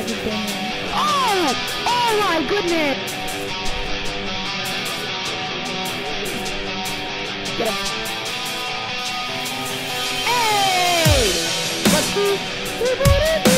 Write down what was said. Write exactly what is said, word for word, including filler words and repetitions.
just been in. Oh! Oh my goodness! Get him. Hey! Let's see.